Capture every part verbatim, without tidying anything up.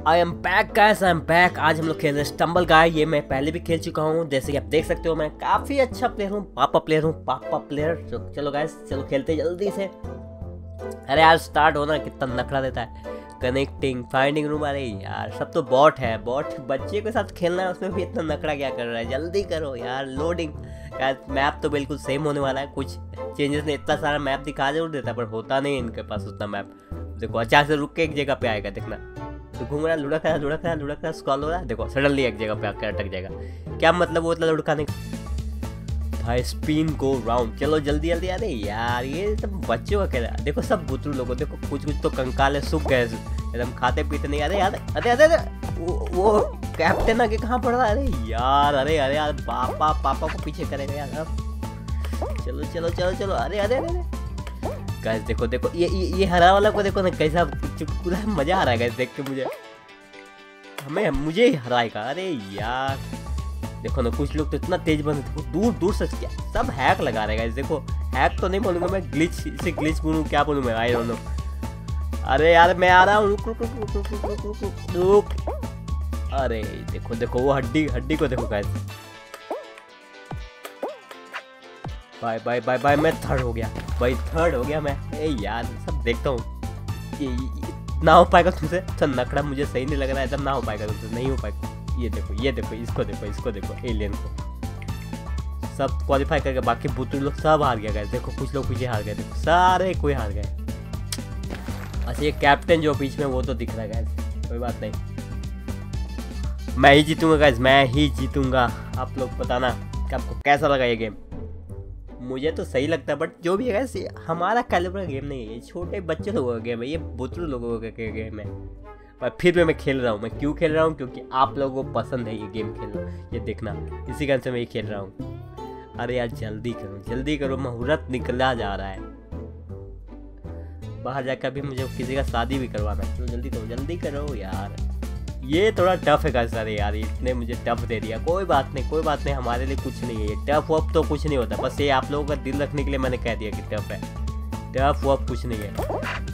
I am back guys, I am back. आज हम लोग खेल रहे हैं स्टम्बल गाय। ये मैं पहले भी खेल चुका हूँ, जैसे कि आप देख सकते हो। मैं काफ़ी अच्छा प्लेयर हूँ, पापा प्लेयर हूँ, पापा प्लेयर। तो चलो गाइस, चलो खेलते जल्दी से। अरे यार स्टार्ट होना, कितना नखरा देता है। Connecting, finding room. अरे यार सब तो बॉट है, बॉट बच्चे के साथ खेलना है, उसमें भी इतना नखरा क्या कर रहा है। जल्दी करो यार, लोडिंग। यार मैप तो बिल्कुल सेम होने वाला है, कुछ चेंजेस नहीं। इतना सारा मैप दिखा जरूर देता है, पर होता नहीं इनके पास उतना मैप। देखो अचानक से रुक के एक जगह पे आएगा, देखना। तो घूम रहा है, लुढ़क रहा है, लुढ़क रहा है, लुढ़क रहा है, स्क्रॉल हो रहा है। देखो सडनली एक जगह पे आकर अटक जाएगा। क्या मतलब वो इतना लुढ़काने भाई। Spin go round. चलो जल्दी जल्दी। अरे यार ये सब बच्चों का खेल है। देखो सब बुतरू लोगों, देखो कुछ कुछ तो कंकाल है, सूख गए एकदम, खाते पीते नहीं। अरे यार अरे अरे अरे वो, वो कैप्टन आगे कहाँ पड़ रहा है। अरे यार अरे अरे यार पापा पापा को पीछे करेगा यार। अब चलो चलो चलो चलो। अरे अरे अरे गाइस देखो देखो, ये ये, ये हरा वाला को देखो ना, कैसा पूरा मजा आ रहा है गाइस देख के। मुझे हमें मुझे ही हराएगा। अरे यार देखो ना, कुछ लोग तो इतना तेज बन, दूर दूर से क्या सब हैक लगा रहे गाइस। देखो हैक तो नहीं बोलूंगा मैं, ग्लिच से ग्लिच बोलूँ, क्या बोलूँ मैं, आई डोंट नो। अरे यार मैं आ रहा हूँ, रुक रुक रुक रुक रुक रुक रुक रुक रुक। अरे देखो देखो वो हड्डी हड्डी को देखो guys. Bye bye bye bye. मैं थर्ड हो गया भाई, थर्ड हो गया मैं। ए यार सब देखता हूँ, ये, ये ना हो पाएगा तुमसे। अच्छा नखड़ा मुझे सही नहीं लग रहा है, एकदम ना हो पाएगा तुमसे, नहीं हो पाएगा। ये देखो ये देखो, इसको देखो इसको देखो, एलियन को सब क्वालिफाई करके बाकी बुतरू लोग सब हार गया गए। देखो कुछ लोग पीछे हार गए, देखो सारे कोई हार गए। अच्छा ये कैप्टन जो बीच में वो तो दिख रहा है गाइस, कोई बात नहीं, मैं ही जीतूंगा गाइस, मैं ही जीतूंगा। आप लोग बताना कि आपको कैसा लगा ये गेम। मुझे तो सही लगता है, बट जो भी है गाइस हमारा कैलिबर गेम नहीं है, ये छोटे बच्चे लोगों का गेम है, ये बुतरू लोगों का गेम है। पर फिर भी मैं खेल रहा हूँ। मैं क्यों खेल रहा हूँ? क्योंकि आप लोगों को पसंद है ये गेम खेलना। ये देखना, इसी कारण से मैं ये खेल रहा हूँ। अरे यार जल्दी करो जल्दी करो, मुहूर्त निकला जा रहा है। बाहर जाकर भी मुझे किसी का शादी भी करवाना है। तो जल्दी करो जल्दी करो यार। ये थोड़ा टफ है गाइस। अरे यार इसने मुझे टफ दे दिया। कोई बात नहीं कोई बात नहीं, हमारे लिए कुछ नहीं है ये। टफ वफ तो कुछ नहीं होता, बस ये आप लोगों का दिल रखने के लिए मैंने कह दिया कि टफ है। टफ वफ कुछ नहीं है।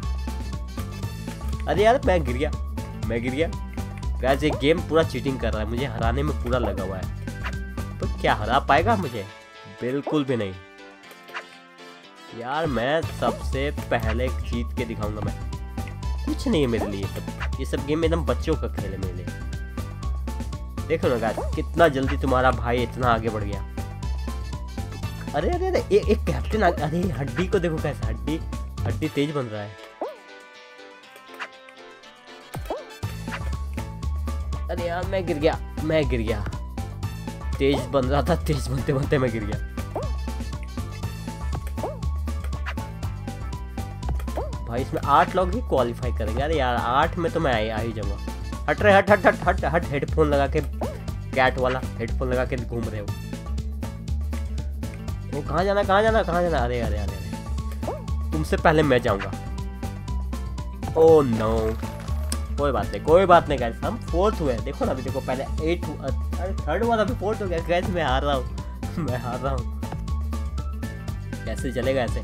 अरे यार मैं गिर गया मैं गिर गया गाइस। ये गेम पूरा चीटिंग कर रहा है, मुझे हराने में पूरा लगा हुआ है। तो क्या हरा पाएगा मुझे? बिल्कुल भी नहीं यार। मैं सबसे पहले जीत के दिखाऊंगा। मैं कुछ नहीं है मेरे लिए, सब ये सब गेम एकदम बच्चों का खेल है मेरे लिए। देखो ना गाइस कितना जल्दी तुम्हारा भाई इतना आगे बढ़ गया। अरे अरे अरे ए, एक कैप्टन। अरे हड्डी को देखो कैसे, हड्डी हड्डी तेज बन रहा है। अरे यार मैं गिर गया मैं गिर गया तेज बन रहा था, तेज बनते बनते मैं गिर गया। भाई इसमें आठ लोग ही क्वालिफाई करेंगे। अरे यार आठ में तो मैं आ ही जाऊंगा। हट रहे हट हट हट हट हट हेडफोन लगा के, कैट वाला हेडफोन लगा के घूम रहे हो। वो कहाँ जाना कहाँ जाना कहाँ जाना। अरे अरे अरे अरे तुमसे पहले मैं जाऊंगा। ओह नो, कोई बात नहीं कोई बात नहीं गाइस, हम फोर्थ हुए। देखो ना अभी देखो, पहले एट हुआ, अरे थर्ड हुआ था, अभी फोर्थ हो गया गाइस। मैं हार रहा हूँ मैं हार रहा हूँ। कैसे चलेगा ऐसे?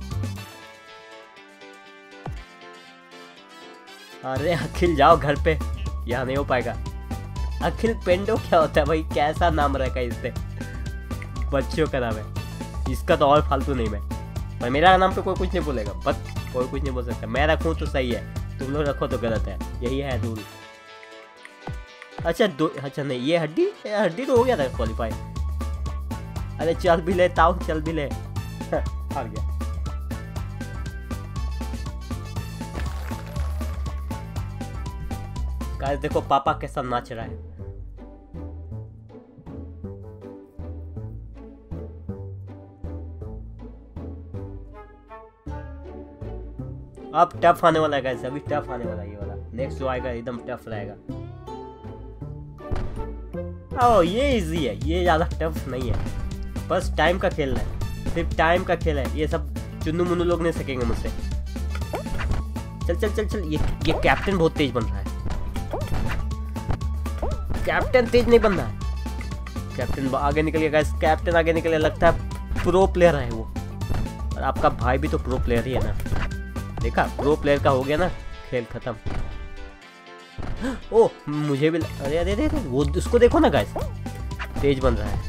अरे अखिल जाओ घर पे, यहाँ नहीं हो पाएगा। अखिल पेंडो क्या होता है भाई? कैसा नाम रखा है इससे, बच्चों का नाम है इसका तो। और फालतू नहीं मैं, पर मेरा नाम पे कोई कुछ नहीं बोलेगा, बस कोई कुछ नहीं बोल सकता। मैं रखूँ तो सही है, तुम लोग रखो तो गलत है, यही है रूल। अच्छा दो, अच्छा नहीं ये हड्डी हड्डी तो हो गया था क्वालिफाई। अरे चल भी ले ताऊ, चल भी ले। हार गया। गाइस देखो पापा कैसा नाच रहा है। अब टफ आने वाला है गाइस, अभी टफ आने वाला है ये वाला। नेक्स्ट जो आएगा एकदम टफ रहेगा। ओह ये इजी है, ये ज्यादा टफ नहीं है, बस टाइम का खेल है, सिर्फ टाइम का खेल है। ये सब चुन्नू मुन्नू लोग नहीं सकेंगे मुझसे। चल चल चल चल। ये ये कैप्टन बहुत तेज बन रहा है। कैप्टन तेज नहीं बन रहा है। कैप्टन आगे निकल गया गाइस, कैप्टन आगे निकल गया। लगता है प्रो प्लेयर है वो, और आपका भाई भी तो प्रो प्लेयर ही है ना। देखा प्रो प्लेयर का हो गया ना, खेल खत्म। ओ मुझे भी, अरे अरे अरे वो उसको देखो ना गाइस, तेज बन रहा है।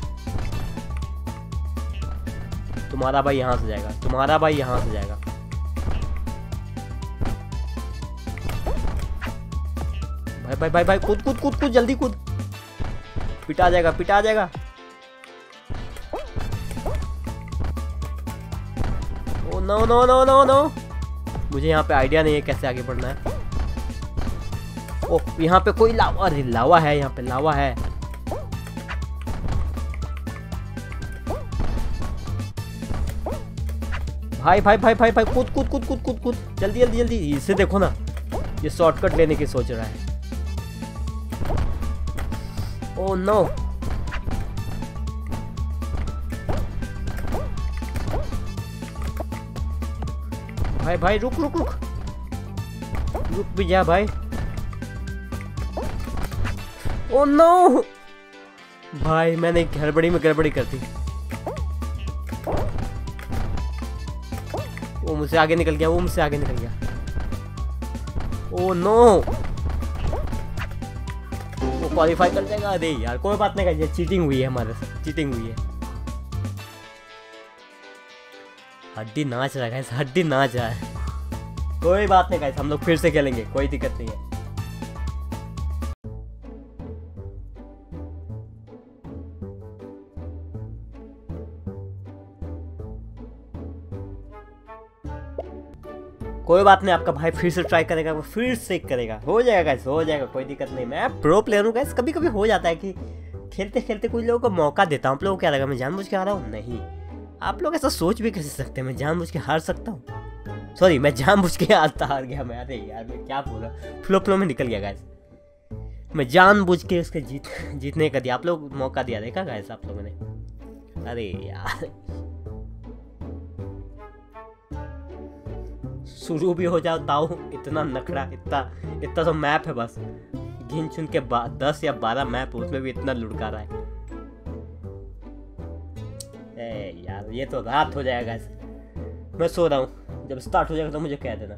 तुम्हारा भाई यहाँ से जाएगा, तुम्हारा भाई यहाँ से जाएगा। भाई भाई भाई भाई कूद कूद कूद कूद, जल्दी कूद, पिटा जाएगा पिटा जाएगा। Oh no no no no no, मुझे यहाँ पे आइडिया नहीं है कैसे आगे बढ़ना है। ओ यहाँ पे कोई लावा, अरे लावा है, यहाँ पे लावा है। भाई भाई भाई भाई भाई कूद कूद कूद कूद कूद कूद, जल्दी जल्दी जल्दी। इसे देखो ना, ये शॉर्टकट लेने की सोच रहा है। ओ नो, भाई भाई रुक रुक रुक रुक भी जा भाई। ओ नो भाई, मैंने गड़बड़ी में गड़बड़ी कर दी। वो मुझसे आगे निकल गया, वो मुझसे आगे निकल गया। ओ नो, वो क्वालिफाई कर जाएगा। अरे यार कोई बात नहीं, करिए चीटिंग हुई है, हमारे साथ चीटिंग हुई है। हड्डी नाच रहा है, हड्डी नाच रहा है। कोई बात नहीं गाइस, हम लोग फिर से खेलेंगे, कोई दिक्कत नहीं है। कोई बात नहीं, आपका भाई फिर से ट्राई करेगा, वो फिर से करेगा, हो जाएगा गाइस, हो जाएगा, कोई दिक्कत नहीं। मैं प्रो प्लेयर हूँ गाइस, कभी कभी हो जाता है कि खेलते खेलते कुछ लोगों को मौका देता हूँ। आप लोगों को क्या लगा मैं जानबूझ के आ रहा हूँ? नहीं, आप लोग ऐसा सोच भी कैसे सकते हैं मैं जानबूझ के हार सकता हूँ? सॉरी, मैं जानबूझ के हारता हार गया मैं। अरे यार मैं क्या बोला, फ्लो फ्लो में निकल गया गाइस। मैं जानबूझ के उसके जीत जीतने का दिया, आप लोग मौका दिया, देखा गाइस आप लोगों ने। अरे यार शुरू भी हो जाओ ताऊ, इतना नखरा, इतना इतना तो मैप है बस, गिन चुन के दस या बारह मैप, उसमें भी इतना लुढ़का रहा है। ए यार ये तो रात हो जाएगा, मैं सो रहा हूँ, जब स्टार्ट हो जाएगा तो मुझे कह देना।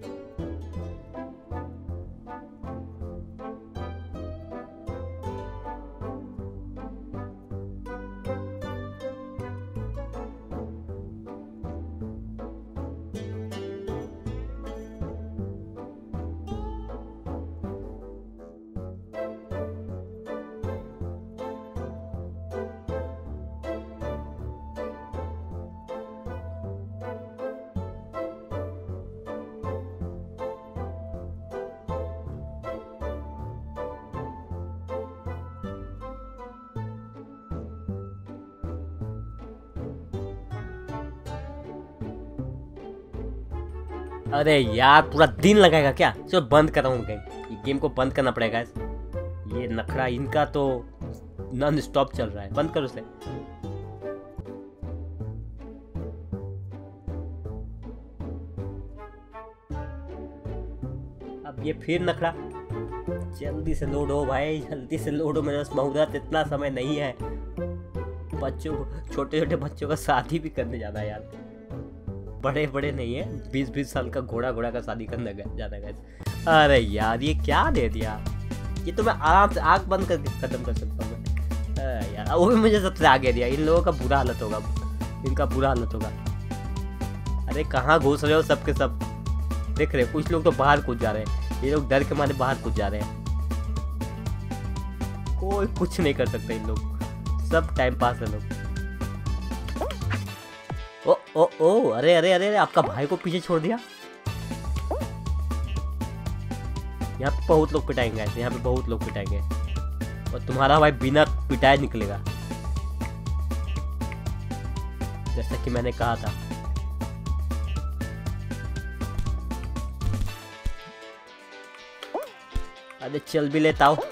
अरे यार पूरा दिन लगाएगा क्या? चलो बंद कर रहा हूँ, ये गेम को बंद करना पड़ेगा। ये नखरा इनका तो नॉन स्टॉप चल रहा है, बंद करो उसे। अब ये फिर नखरा, जल्दी से लोड हो भाई, जल्दी से लोड हो, मेरे पास मुहूर्त इतना समय नहीं है। बच्चों को, छोटे छोटे बच्चों का शादी भी करने जाना है यार, बड़े बड़े नहीं है, बीस बीस साल का घोड़ा घोड़ा का शादी करने जाना है। अरे यार ये क्या दे दिया, ये तो मैं आराम से आंख बंद करके खत्म कर सकता हूँ यार। वो भी मुझे सबसे आगे दिया, इन लोगों का बुरा हालत होगा, इनका बुरा हालत होगा। अरे कहाँ घुस रहे हो सबके सब, देख रहे कुछ लोग तो बाहर कूद जा रहे हैं, ये लोग डर के मारे बाहर कूद जा रहे हैं। कोई कुछ नहीं कर सकता, इन लोग सब टाइम पास है लोग। ओ ओ ओ अरे अरे अरे आपका भाई को पीछे छोड़ दिया। यहाँ पे बहुत लोग पिटाएंगे, यहाँ पे बहुत लोग पिटाएंगे, और तुम्हारा भाई बिना पिटाए निकलेगा, जैसा कि मैंने कहा था। अरे चल भी लेता हूँ।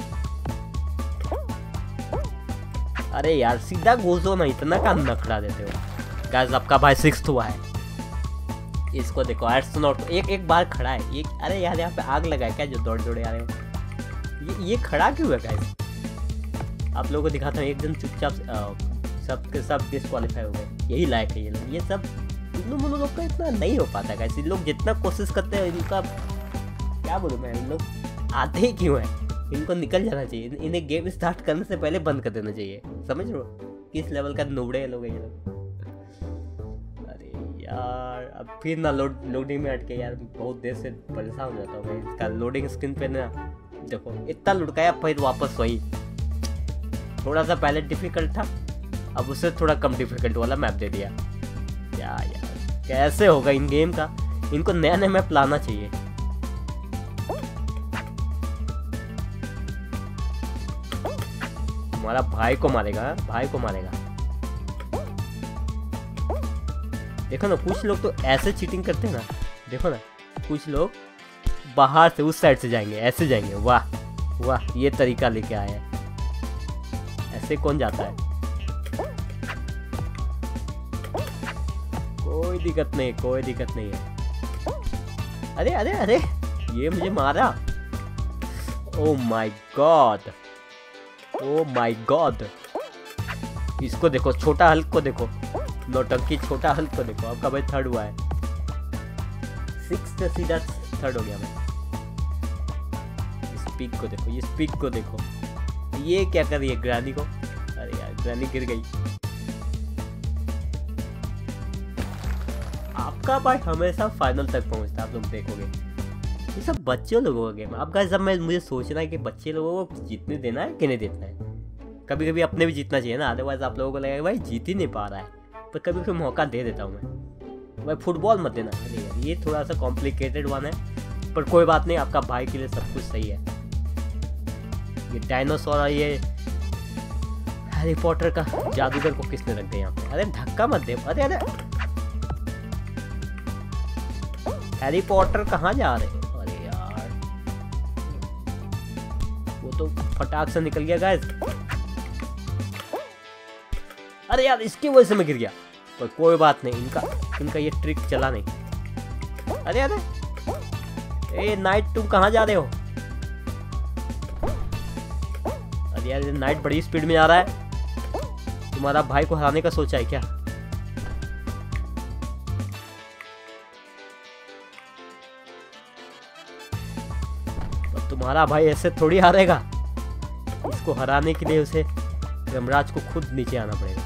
अरे यार सीधा घुसो ना, इतना का नखरा देते हो। गाइस आपका भाई सिक्स्थ हुआ है, इसको देखो एस्ट्रोनॉट एक एक बार खड़ा है ये। अरे यार यहाँ पे आग लगा है क्या जो दौड़ दौड़े आ रहे हो, ये ये खड़ा क्यों है गाइस? आप लोगों को दिखाता हूँ, एक दिन चुपचाप सब के सब डिस्क्वालीफाई हो गए, यही लायक है ये लोग। ये सब इन लोग का इतना नहीं हो पाता गाइस, इन लोग जितना कोशिश करते हैं, इनका क्या बोलूँ मैं, इन लोग आते ही क्यों है? इनको निकल जाना चाहिए, इन्हें गेम स्टार्ट करने से पहले बंद कर देना चाहिए। समझ रहे हो किस लेवल का नुबड़े लोग हैं ये लोग। अरे यार अब फिर ना लोड लोडिंग में अटके यार, बहुत देर से परेशान हो जाता हूँ मैं इसका लोडिंग स्क्रीन पे ना। देखो इतना लुढ़काया फिर वापस वही, थोड़ा सा पहले डिफिकल्ट था, अब उससे थोड़ा कम डिफिकल्ट वाला मैप दे दिया। क्या यार कैसे होगा इन गेम का? इनको नया नया मैप लाना चाहिए। हमारा भाई को मारेगा, भाई को मारेगा। देखो ना कुछ लोग तो ऐसे चीटिंग करते हैं ना, देखो ना कुछ लोग बाहर से उस साइड से जाएंगे, ऐसे जाएंगे। वाह वाह ये तरीका लेके आया है, ऐसे कौन जाता है? कोई दिक्कत नहीं, कोई दिक्कत नहीं है। अरे अरे अरे ये मुझे मारा। Oh my god, oh my god. इसको देखो, छोटा हल्क को देखो, नौटंकी छोटा हल्क को देखो। आपका भाई थर्ड हुआ है, सिक्स से सीधा थर्ड हो गया मैं। स्पीक को देखो, ये स्पीक को देखो, ये क्या कर रही है ग्रैनी को। अरे यार ग्रैनी गिर गई। आपका भाई हमेशा फाइनल तक पहुंचता, आप लोग देखोगे। ये सब बच्चे लोगों का गेम। अब गाइस जब मैं मुझे सोचना है कि बच्चे लोगों को जीतने देना है कि नहीं देना है। कभी कभी अपने भी जीतना चाहिए ना, अदरवाइज आप लोगों को लगेगा भाई जीत ही नहीं पा रहा है, पर कभी कभी मौका दे देता हूँ मैं। भाई फुटबॉल मत देना। अरे यार ये थोड़ा सा कॉम्प्लिकेटेड वन है, पर कोई बात नहीं, आपका भाई के लिए सब कुछ सही है। ये डायनासोर और ये हैरी पॉटर का जादूगर को किसने रख दिया यहाँ पे? अरे धक्का मत दे। अरे अरे हैरी पॉटर कहाँ जा रहे? अरे यार वो तो फटाक से निकल गया गाइस। अरे यार इसकी वजह से मैं गिर गया, पर कोई बात नहीं, इनका इनका ये ट्रिक चला नहीं। अरे अरे ए नाइट तुम कहाँ जा रहे हो? अरे यार नाइट बड़ी स्पीड में जा रहा है। तुम्हारा भाई को हराने का सोचा है क्या? तुम्हारा भाई ऐसे थोड़ी हारेगा। इसको हराने के लिए उसे यमराज को खुद नीचे आना पड़ेगा।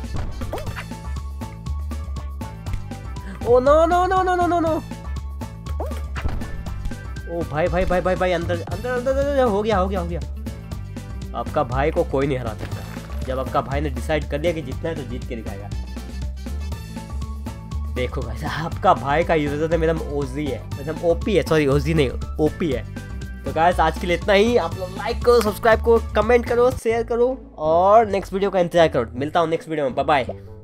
Oh no no no no no no no. ओ भाई भाई भाई भाई भाई अंदर अंदर अंदर, अंदर हो गया हो गया हो गया। आपका भाई को कोई नहीं हरा सकता। जब आपका भाई ने डिसाइड कर लिया कि जीतना है तो जीत के दिखाएगा। देखो गाइस आपका भाई का यूजर है मेरा ओजी है, मतलब ओपी है, सॉरी ओजी नहीं ओपी है। तो गाइस आज के लिए इतना ही। आप लोग लाइक करो, सब्सक्राइब करो, कमेंट करो, शेयर करो और नेक्स्ट वीडियो का इंतजार करो। मिलता हूँ नेक्स्ट वीडियो में, बाय बाय।